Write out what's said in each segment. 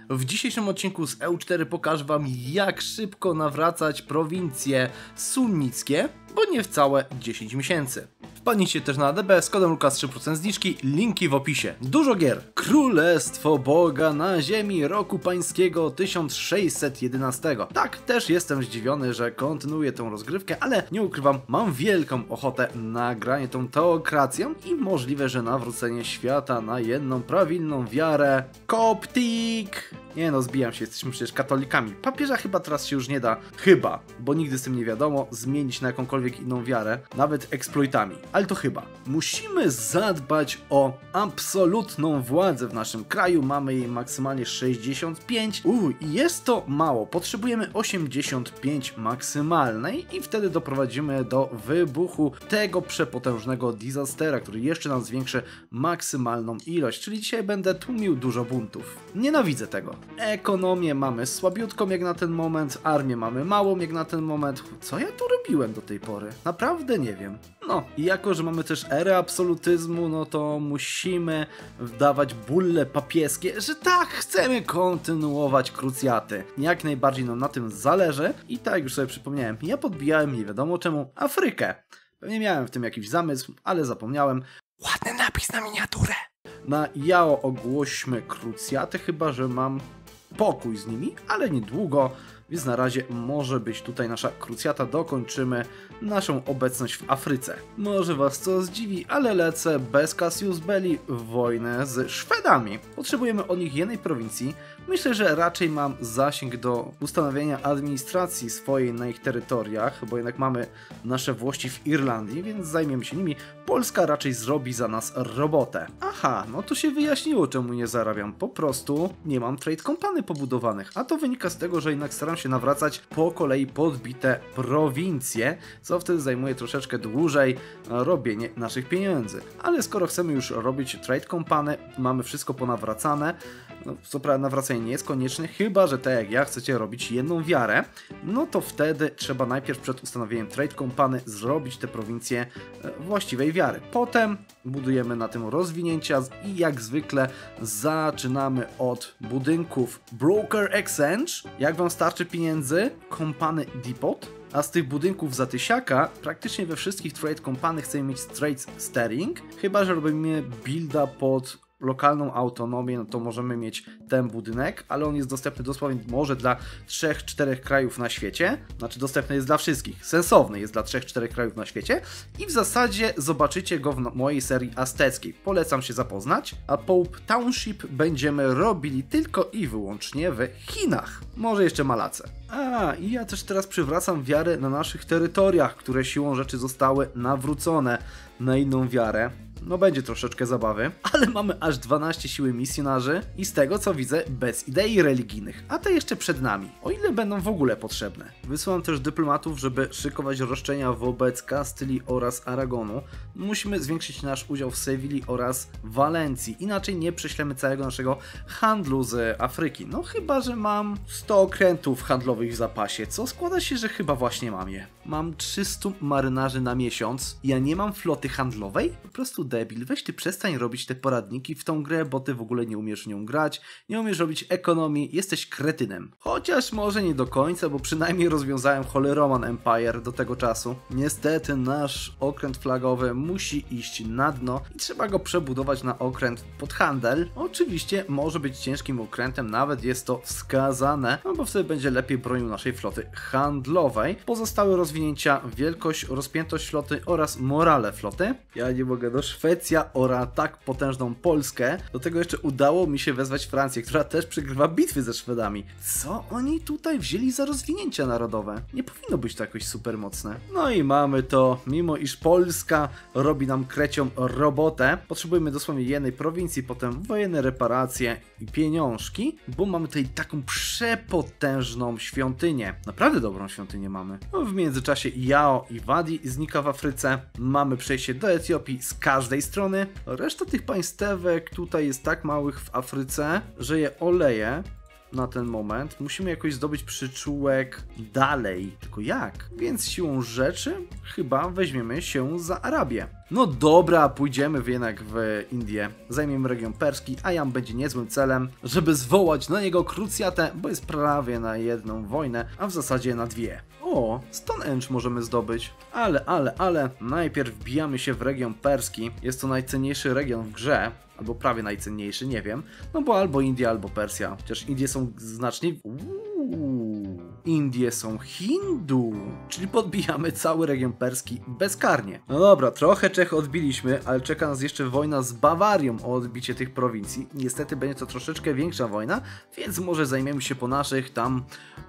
W dzisiejszym odcinku z EU4 pokażę wam, jak szybko nawracać prowincje sunnickie, bo nie w całe 10 miesięcy. Wpadnijcie też na ADB z kodem Lukas 3% zniżki, linki w opisie. Dużo gier. Królestwo Boga na ziemi roku pańskiego 1611. Tak, też jestem zdziwiony, że kontynuuję tą rozgrywkę, ale nie ukrywam, mam wielką ochotę na granie tą teokracją i możliwe, że nawrócenie świata na jedną prawilną wiarę. Koptik! Nie no, zbijam się, jesteśmy przecież katolikami. Papieża chyba teraz się już nie da, bo nigdy z tym nie wiadomo, zmienić na jakąkolwiek inną wiarę, nawet eksploitami. Ale to chyba. Musimy zadbać o absolutną władzę w naszym kraju, mamy jej maksymalnie 65. I jest to mało, potrzebujemy 85 maksymalnej i wtedy doprowadzimy do wybuchu tego przepotężnego disastera, który jeszcze nam zwiększy maksymalną ilość, czyli dzisiaj będę tłumił dużo buntów. Nienawidzę tego. Ekonomię mamy słabiutką jak na ten moment, armię mamy małą jak na ten moment. Co ja tu robiłem do tej pory? Naprawdę nie wiem. No i jako, że mamy też erę absolutyzmu, no to musimy wdawać bulle papieskie, że tak, chcemy kontynuować krucjaty. Jak najbardziej nam na tym zależy i tak już sobie przypomniałem, ja podbijałem nie wiadomo czemu Afrykę. Pewnie miałem w tym jakiś zamysł, ale zapomniałem. Ładny napis na miniaturę. Na Jao ogłośmy krucjaty, chyba że mam pokój z nimi, ale niedługo, więc na razie może być tutaj nasza krucjata, dokończymy naszą obecność w Afryce. Może was to zdziwi, ale lecę bez Cassius Belli w wojnę z Szwedami. Potrzebujemy od nich jednej prowincji. Myślę, że raczej mam zasięg do ustanowienia administracji swojej na ich terytoriach, bo jednak mamy nasze włości w Irlandii, więc zajmiemy się nimi. Polska raczej zrobi za nas robotę. Aha, no to się wyjaśniło, czemu nie zarabiam. Po prostu nie mam trade company pobudowanych, a to wynika z tego, że jednak staram się nawracać po kolei podbite prowincje, co wtedy zajmuje troszeczkę dłużej robienie naszych pieniędzy. Ale skoro chcemy już robić trade company, mamy wszystko ponawracane, no, co prawda nawracanie nie jest konieczne, chyba że tak jak ja chcecie robić jedną wiarę, no to wtedy trzeba najpierw przed ustanowieniem trade company zrobić te prowincje właściwej wiary. Potem budujemy na tym rozwinięcia i jak zwykle zaczynamy od budynków Broker Exchange. Jak wam starczy pieniędzy? Company Depot. A z tych budynków za tysiaka, praktycznie we wszystkich trade company chcemy mieć trade steering, chyba że robimy builda pod lokalną autonomię, no to możemy mieć ten budynek, ale on jest dostępny dosłownie może dla 3-4 krajów na świecie, znaczy dostępny jest dla wszystkich, sensowny jest dla 3-4 krajów na świecie i w zasadzie zobaczycie go w mojej serii azteckiej. Polecam się zapoznać, a Pope Township będziemy robili tylko i wyłącznie w Chinach, może jeszcze Malace. I ja też teraz przywracam wiarę na naszych terytoriach, które siłą rzeczy zostały nawrócone na inną wiarę. No będzie troszeczkę zabawy, ale mamy aż 12 siły misjonarzy i z tego co widzę bez idei religijnych, a te jeszcze przed nami, o ile będą w ogóle potrzebne. Wysyłam też dyplomatów, żeby szykować roszczenia wobec Kastylii oraz Aragonu. Musimy zwiększyć nasz udział w Sewilli oraz Walencji, inaczej nie prześlemy całego naszego handlu z Afryki. No chyba, że mam 100 okrętów handlowych w zapasie, co składa się, że chyba właśnie mam je. Mam 300 marynarzy na miesiąc, ja nie mam floty handlowej? Po prostu debil, weź ty przestań robić te poradniki w tą grę, bo ty w ogóle nie umiesz nią grać, nie umiesz robić ekonomii, jesteś kretynem. Chociaż może nie do końca, bo przynajmniej rozwiązałem Holy Roman Empire do tego czasu. Niestety nasz okręt flagowy musi iść na dno i trzeba go przebudować na okręt pod handel. Oczywiście może być ciężkim okrętem, nawet jest to wskazane, no bo wtedy będzie lepiej bronił naszej floty handlowej. Pozostałe rozwinięcia, wielkość, rozpiętość floty oraz morale floty. Ja nie mogę do Szwecja oraz tak potężną Polskę. Do tego jeszcze udało mi się wezwać Francję, która też przegrywa bitwy ze Szwedami. Co oni tutaj wzięli za rozwinięcia narodowe? Nie powinno być to jakoś super mocne. No i mamy to, mimo iż Polska robi nam krecią robotę, potrzebujemy dosłownie jednej prowincji, potem wojenne reparacje i pieniążki, bo mamy tutaj taką przepotężną świątynię. Naprawdę dobrą świątynię mamy. No, w międzyczasie Jao i Wadi znika w Afryce. Mamy przejście do Etiopii z każdej strony. Reszta tych państewek tutaj jest tak małych w Afryce, że je oleję na ten moment. Musimy jakoś zdobyć przyczółek dalej. Tylko jak? Więc siłą rzeczy chyba weźmiemy się za Arabię. No dobra, pójdziemy jednak w Indię, zajmiemy region perski, a Jam będzie niezłym celem, żeby zwołać na niego krucjatę, bo jest prawie na jedną wojnę, a w zasadzie na dwie. O, Stonehenge możemy zdobyć, ale najpierw wbijamy się w region perski, jest to najcenniejszy region w grze, albo prawie najcenniejszy, nie wiem, no bo albo India, albo Persja, chociaż Indie są znacznie... Indie są Hindu, czyli podbijamy cały region perski bezkarnie. No dobra, trochę Czech odbiliśmy, ale czeka nas jeszcze wojna z Bawarią o odbicie tych prowincji. Niestety będzie to troszeczkę większa wojna, więc może zajmiemy się po naszych tam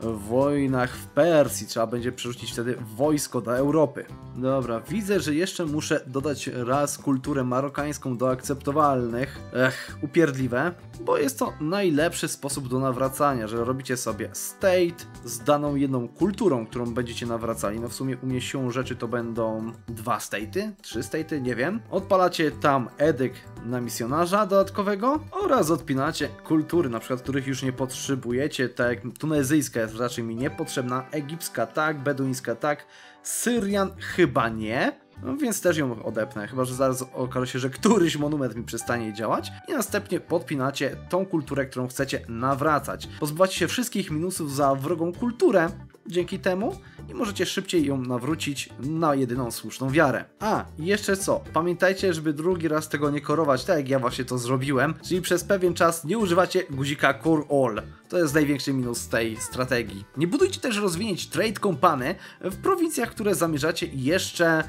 wojnach w Persji. Trzeba będzie przerzucić wtedy wojsko do Europy. Dobra, widzę, że jeszcze muszę dodać raz kulturę marokańską do akceptowalnych. Upierdliwe, bo jest to najlepszy sposób do nawracania, że robicie sobie state z daną jedną kulturą, którą będziecie nawracali. No w sumie u mnie siłą rzeczy to będą 2 state'y, 3 state'y, nie wiem. Odpalacie tam edyk na misjonarza dodatkowego oraz odpinacie kultury, na przykład których już nie potrzebujecie, tak jak tunezyjska jest raczej mi niepotrzebna, egipska tak, beduńska tak, Syrian chyba nie. No więc też ją odepnę, chyba że zaraz okaże się, że któryś monument mi przestanie działać i następnie podpinacie tą kulturę, którą chcecie nawracać. Pozbywacie się wszystkich minusów za wrogą kulturę dzięki temu i możecie szybciej ją nawrócić na jedyną słuszną wiarę. A, i jeszcze co? Pamiętajcie, żeby drugi raz tego nie korować, tak jak ja właśnie to zrobiłem, czyli przez pewien czas nie używacie guzika Core All. To jest największy minus tej strategii. Nie budujcie też rozwinięć Trade Company w prowincjach, które zamierzacie jeszcze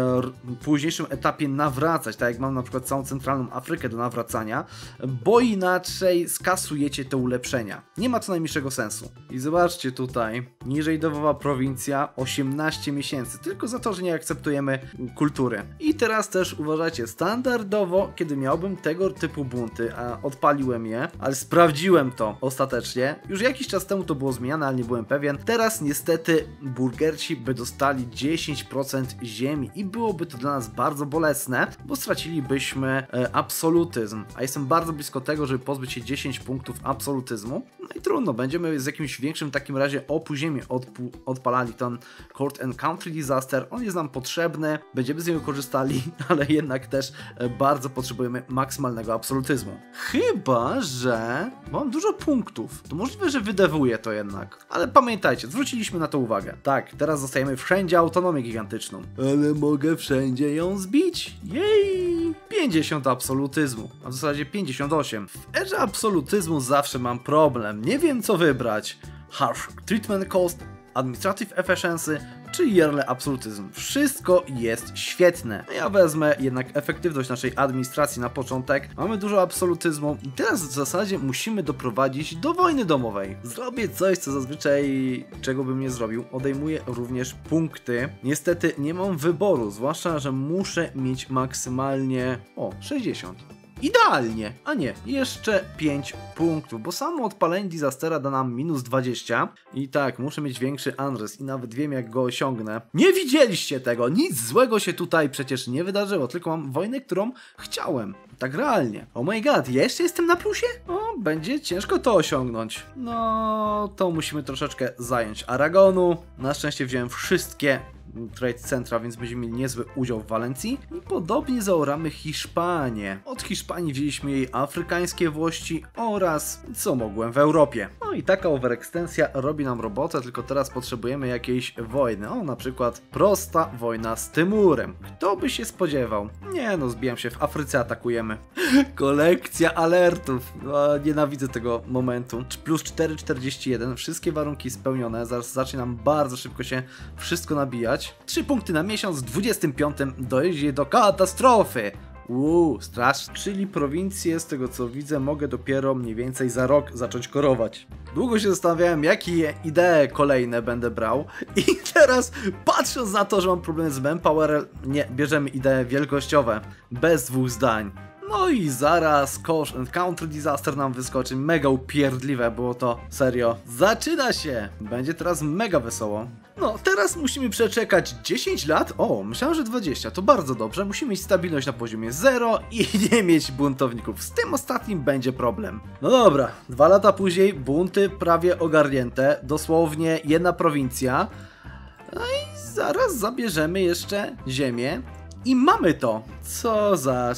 w późniejszym etapie nawracać, tak jak mam na przykład całą centralną Afrykę do nawracania, bo inaczej skasujecie te ulepszenia. Nie ma to najmniejszego sensu. I zobaczcie tutaj, niżej dowowa prowincja 18 miesięcy, tylko za to, że nie akceptujemy kultury. I teraz też uważajcie, standardowo, kiedy miałbym tego typu bunty, a odpaliłem je, ale sprawdziłem to ostatecznie, już jakiś czas temu to było zmieniane, ale nie byłem pewien, teraz niestety burgerci by dostali 10% ziemi i byłoby to dla nas bardzo bolesne, bo stracilibyśmy absolutyzm, a jestem bardzo blisko tego, żeby pozbyć się 10 punktów absolutyzmu. No i trudno, będziemy z jakimś większym w takim razie opóźnieniem odpalali ten Court and Country Disaster, on jest nam potrzebny, będziemy z niego korzystali, ale jednak też bardzo potrzebujemy maksymalnego absolutyzmu. Chyba że mam dużo punktów, to możliwe, że wydewuję to jednak, ale pamiętajcie, zwróciliśmy na to uwagę. Tak, teraz dostajemy wszędzie autonomię gigantyczną, ale mogę wszędzie ją zbić, jej! 50 absolutyzmu, a w zasadzie 58. W erze absolutyzmu zawsze mam problem, nie wiem co wybrać. Harsh Treatment Cost, Administrative Efficiency czy Yearly Absolutyzm. Wszystko jest świetne. Ja wezmę jednak efektywność naszej administracji na początek. Mamy dużo absolutyzmu i teraz w zasadzie musimy doprowadzić do wojny domowej. Zrobię coś, co zazwyczaj czego bym nie zrobił. Odejmuję również punkty. Niestety nie mam wyboru, zwłaszcza, że muszę mieć maksymalnie 60. Idealnie, a nie, jeszcze 5 punktów, bo samo odpalenie Disastera da nam minus 20 i tak, muszę mieć większy unrest i nawet wiem jak go osiągnę. Nie widzieliście tego, nic złego się tutaj przecież nie wydarzyło, tylko mam wojnę, którą chciałem, tak realnie. Oh my god, jeszcze jestem na plusie? O, będzie ciężko to osiągnąć. No, to musimy troszeczkę zająć Aragonu, na szczęście wziąłem wszystkie trade centra, więc będziemy mieli niezły udział w Walencji i podobnie zaoramy Hiszpanię. Od Hiszpanii wzięliśmy jej afrykańskie włości oraz co mogłem w Europie. No i taka overextensja robi nam robotę, tylko teraz potrzebujemy jakiejś wojny. O, na przykład prosta wojna z Tymurem. Kto by się spodziewał? Nie no, zbijam się, w Afryce atakujemy. Kolekcja alertów. No, nienawidzę tego momentu. Plus 4,41, wszystkie warunki spełnione, zaraz zacznie nam bardzo szybko się wszystko nabijać. 3 punkty na miesiąc, w 25 dojdzie do katastrofy. Strasznie. Czyli prowincję, z tego co widzę, mogę dopiero mniej więcej za rok zacząć korować. Długo się zastanawiałem, jakie idee kolejne będę brał i teraz patrząc na to, że mam problemy z manpower, nie, bierzemy idee wielkościowe, bez 2 zdań. No i zaraz Coast and Country Disaster nam wyskoczy, mega upierdliwe było to, serio. Zaczyna się! Będzie teraz mega wesoło. No, teraz musimy przeczekać 10 lat. O, myślałem, że 20, to bardzo dobrze. Musimy mieć stabilność na poziomie 0 i nie mieć buntowników. Z tym ostatnim będzie problem. No dobra, 2 lata później bunty prawie ogarnięte. Dosłownie jedna prowincja. No i zaraz zabierzemy jeszcze ziemię. I mamy to! Co za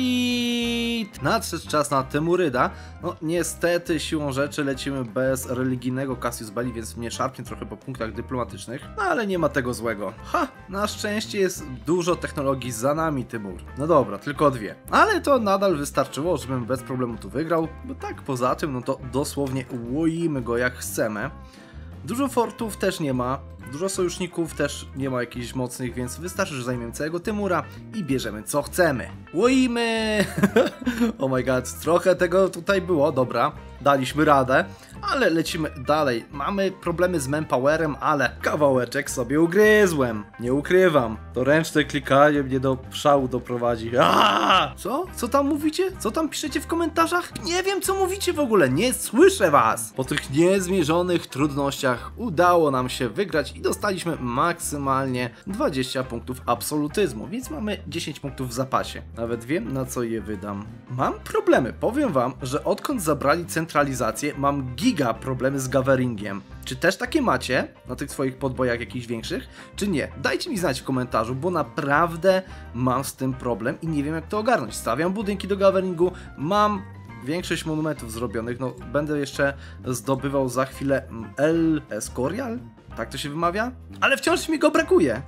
shit! Nadszedł czas na Tymuryda. No niestety siłą rzeczy lecimy bez religijnego Cassius Belli, więc mnie szarpnie trochę po punktach dyplomatycznych. No ale nie ma tego złego. Ha! Na szczęście jest dużo technologii za nami, Tymur. No dobra, tylko 2. Ale to nadal wystarczyło, żebym bez problemu tu wygrał. Bo tak poza tym, no to dosłownie łoimy go jak chcemy. Dużo fortów też nie ma. Dużo sojuszników też nie ma jakichś mocnych, więc wystarczy, że zajmiemy całego Tymura i bierzemy co chcemy. Łoimy! Oh my god, trochę tego tutaj było, dobra, daliśmy radę, ale lecimy dalej. Mamy problemy z manpowerem, ale kawałeczek sobie ugryzłem. Nie ukrywam, to ręczne klikanie mnie do szału doprowadzi. Aaaa! Co? Co tam mówicie? Co tam piszecie w komentarzach? Nie wiem, co mówicie w ogóle, nie słyszę was! Po tych niezmierzonych trudnościach udało nam się wygrać i dostaliśmy maksymalnie 20 punktów absolutyzmu, więc mamy 10 punktów w zapasie. Nawet wiem, na co je wydam. Mam problemy, powiem wam, że odkąd zabrali centralizację, mam giga problemy z gatheringiem. Czy też takie macie na tych swoich podbojach jakichś większych, czy nie? Dajcie mi znać w komentarzu, bo naprawdę mam z tym problem i nie wiem, jak to ogarnąć. Stawiam budynki do gatheringu, mam większość monumentów zrobionych, no będę jeszcze zdobywał za chwilę El Escorial? Tak to się wymawia? Ale wciąż mi go brakuje.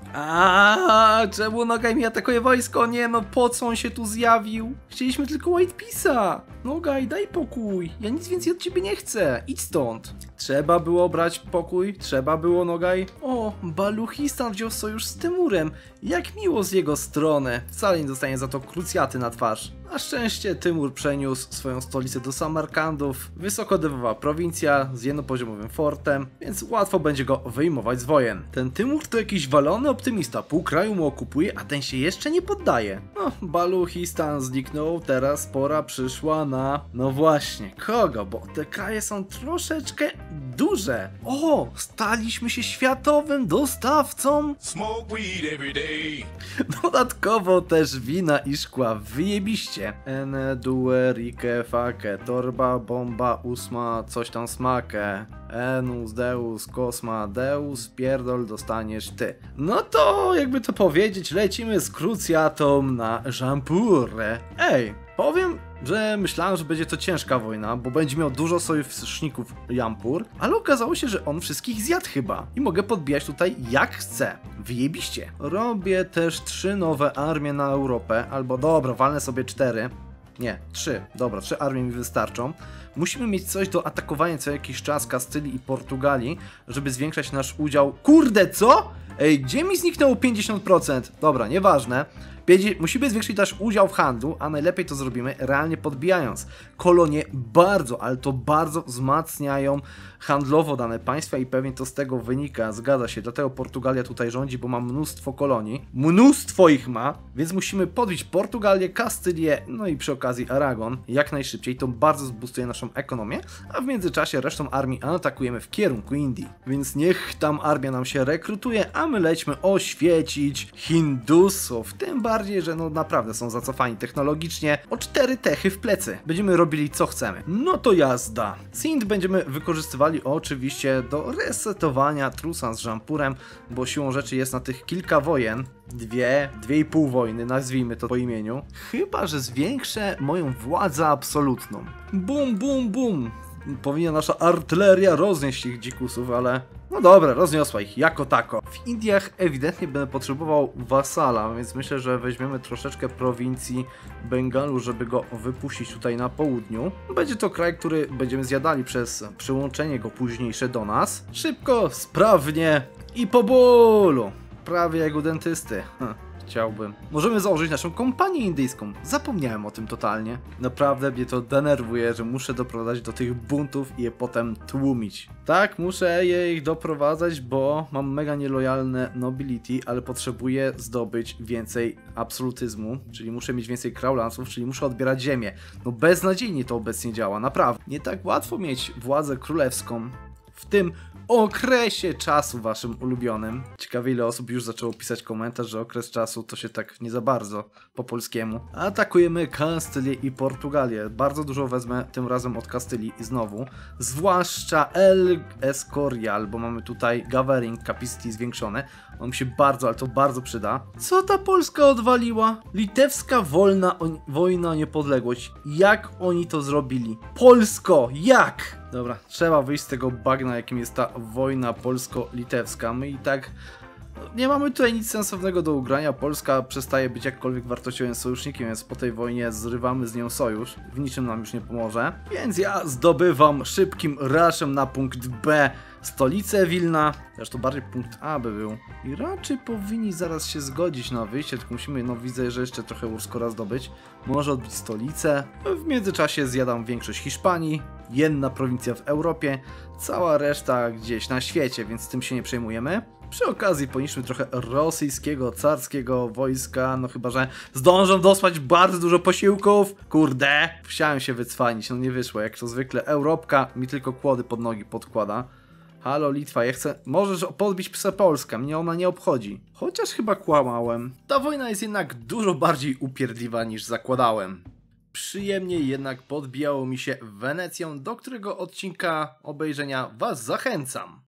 Czemu Nogai mi atakuje wojsko? Nie no, po co on się tu zjawił? Chcieliśmy tylko White Peace'a. Nogai, daj pokój. Ja nic więcej od ciebie nie chcę. Idź stąd. Trzeba było brać pokój. Trzeba było, Nogai. O, Baluchistan wziął sojusz z Tymurem. Jak miło z jego strony. Wcale nie dostanie za to krucjaty na twarz. Na szczęście Tymur przeniósł swoją stolicę do Samarkandów. Wysokodewowa prowincja z jednopoziomowym fortem, więc łatwo będzie go wyjmować z wojen. Ten Tymur to jakiś walony optymista. Pół kraju mu okupuje, a ten się jeszcze nie poddaje. No, Baluchistan zniknął, teraz pora przyszła na... No właśnie, kogo? Bo te kraje są troszeczkę duże. O, staliśmy się światowym dostawcą. Smoke weed every day. Dodatkowo też wina i szkła, wyjebiście. Ene, due, rike, fake, torba, bomba, ósma, coś tam smakę. Enus, deus, kosma, deus, pierdol dostaniesz ty. No to, jakby to powiedzieć, lecimy z krucjatą na Jampurę. Ej, powiem, że myślałem, że będzie to ciężka wojna, bo będzie miał dużo sojuszników Jampur, ale okazało się, że on wszystkich zjadł chyba. I mogę podbijać tutaj jak chcę. Wyjebiście. Robię też 3 nowe armie na Europę, albo dobra, walnę sobie 4. Nie, 3. Dobra, 3 armie mi wystarczą. Musimy mieć coś do atakowania co jakiś czas Kastylii i Portugalii, żeby zwiększać nasz udział. Kurde, co? Ej, gdzie mi zniknęło 50%? Dobra, nieważne. Musimy zwiększyć nasz udział w handlu, a najlepiej to zrobimy realnie podbijając. Kolonie bardzo, ale to bardzo wzmacniają handlowo dane państwa i pewnie to z tego wynika, zgadza się, dlatego Portugalia tutaj rządzi, bo ma mnóstwo kolonii. Mnóstwo ich ma, więc musimy podbić Portugalię, Kastylię, no i przy okazji Aragon jak najszybciej. To bardzo zboostuje naszą ekonomię, a w międzyczasie resztą armii atakujemy w kierunku Indii. Więc niech tam armia nam się rekrutuje, a my lećmy oświecić Hindusów. Tym bardziej, że no naprawdę są zacofani technologicznie o 4 techy w plecy. Będziemy robili co chcemy. No to jazda. Sind będziemy wykorzystywali oczywiście do resetowania trusa z Jampurem, bo siłą rzeczy jest na tych kilka wojen. 2,5 wojny, nazwijmy to po imieniu. Chyba że zwiększę moją władzę absolutną. Bum, bum, bum. Powinna nasza artyleria roznieść ich dzikusów, ale... No dobra, rozniosła ich jako tako. W Indiach ewidentnie będę potrzebował wasala, więc myślę, że weźmiemy troszeczkę prowincji Bengalu, żeby go wypuścić tutaj na południu. Będzie to kraj, który będziemy zjadali przez przyłączenie go późniejsze do nas. Szybko, sprawnie i po bólu. Prawie jak u dentysty. Chciałbym. Możemy założyć naszą kompanię indyjską. Zapomniałem o tym totalnie. Naprawdę mnie to denerwuje, że muszę doprowadzać do tych buntów i je potem tłumić. Tak, muszę ich doprowadzać, bo mam mega nielojalne nobility, ale potrzebuję zdobyć więcej absolutyzmu, czyli muszę mieć więcej kraulansów, czyli muszę odbierać ziemię. No beznadziejnie to obecnie działa, naprawdę. Nie tak łatwo mieć władzę królewską w tym okresie czasu waszym ulubionym. Ciekawe, ile osób już zaczęło pisać komentarz, że okres czasu to się tak nie za bardzo po polskiemu. Atakujemy Kastylię i Portugalię. Bardzo dużo wezmę tym razem od Kastylii i znowu. Zwłaszcza El Escorial, bo mamy tutaj Gathering Capacity zwiększone. On mi się bardzo, ale to bardzo przyda. Co ta Polska odwaliła? Litewska wojna o niepodległość. Jak oni to zrobili? Polsko! Jak? Dobra, trzeba wyjść z tego bagna, jakim jest ta wojna polsko-litewska. My i tak nie mamy tutaj nic sensownego do ugrania. Polska przestaje być jakkolwiek wartościowym sojusznikiem, więc po tej wojnie zrywamy z nią sojusz. W niczym nam już nie pomoże. Więc ja zdobywam szybkim rushem na punkt B stolicę Wilna. Zresztą bardziej punkt A by był. I raczej powinni zaraz się zgodzić na wyjście, tylko musimy, no widzę, że jeszcze trochę Urskora zdobyć. Może odbić stolicę. W międzyczasie zjadam większość Hiszpanii. Jedna prowincja w Europie. Cała reszta gdzieś na świecie, więc tym się nie przejmujemy. Przy okazji poniszczmy trochę rosyjskiego, carskiego wojska, no chyba, że zdążą dostać bardzo dużo posiłków. Kurde, chciałem się wycwanić, no nie wyszło, jak to zwykle Europka mi tylko kłody pod nogi podkłada. Halo Litwa, ja chcę, możesz podbić psa Polska, mnie ona nie obchodzi. Chociaż chyba kłamałem. Ta wojna jest jednak dużo bardziej upierdliwa niż zakładałem. Przyjemnie jednak podbijało mi się Wenecją, do którego odcinka obejrzenia was zachęcam.